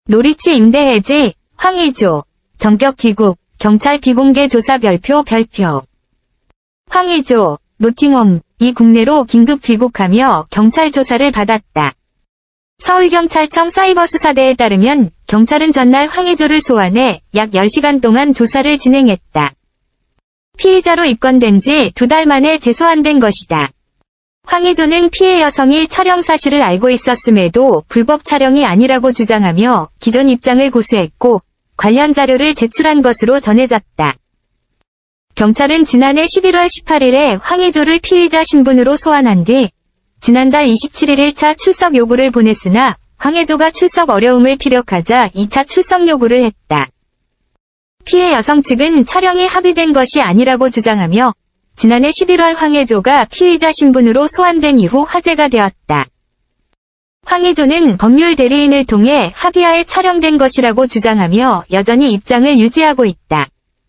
노리치 임대 해지, 황의조, 전격 귀국, 경찰 비공개 조사 별표. 황의조, 노팅엄, 이 국내로 긴급 귀국하며 경찰 조사를 받았다. 서울경찰청 사이버수사대에 따르면 경찰은 전날 황의조를 소환해 약 10시간 동안 조사를 진행했다. 피의자로 입건된 지 2달 만에 재소환된 것이다. 황의조는 피해 여성이 촬영 사실을 알고 있었음에도 불법 촬영이 아니라고 주장하며 기존 입장을 고수했고 관련 자료를 제출한 것으로 전해졌다. 경찰은 지난해 11월 18일에 황의조를 피의자 신분으로 소환한 뒤 지난달 27일 1차 출석 요구를 보냈으나 황의조가 출석 어려움을 피력하자 2차 출석 요구를 했다. 피해 여성 측은 촬영이 합의된 것이 아니라고 주장하며 지난해 11월 황의조가 피의자 신분으로 소환된 이후 화제가 되었다. 황의조는 법률 대리인을 통해 합의하에 촬영된 것이라고 주장하며 여전히 입장을 유지하고 있다.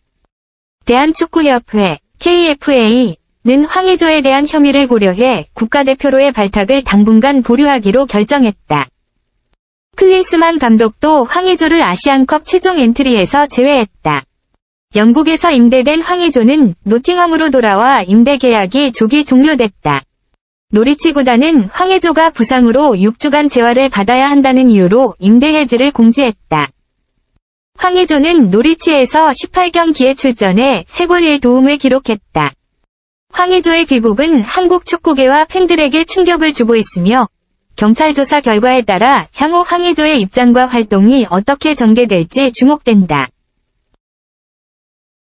대한축구협회, KFA는 황의조에 대한 혐의를 고려해 국가대표로의 발탁을 당분간 보류하기로 결정했다. 클린스만 감독도 황의조를 아시안컵 최종 엔트리에서 제외했다. 영국에서 임대된 황의조는 노팅엄으로 돌아와 임대 계약이 조기 종료됐다. 노리치 구단은 황의조가 부상으로 6주간 재활을 받아야 한다는 이유로 임대 해지를 공지했다. 황의조는 노리치에서 18경기에 출전해 3골 1도움을 기록했다. 황의조의 귀국은 한국 축구계와 팬들에게 충격을 주고 있으며 경찰 조사 결과에 따라 향후 황의조의 입장과 활동이 어떻게 전개될지 주목된다.